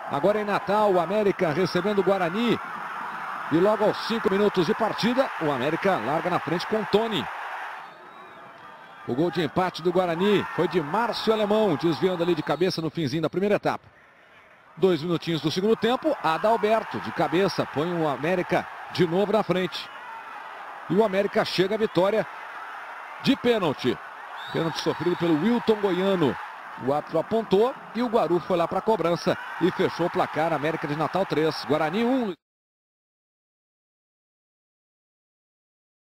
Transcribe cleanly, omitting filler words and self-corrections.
Agora em Natal, o América recebendo o Guarani. E logo aos 5 minutos de partida, o América larga na frente com o Tony. O gol de empate do Guarani foi de Márcio Alemão, desviando ali de cabeça no finzinho da primeira etapa. 2 minutinhos do segundo tempo, Adalberto de cabeça põe o América de novo na frente. E o América chega à vitória de pênalti. Pênalti sofrido pelo Wilton Goiano. O árbitro apontou e o Guaru foi lá para a cobrança e fechou o placar. América de Natal 3, Guarani 1.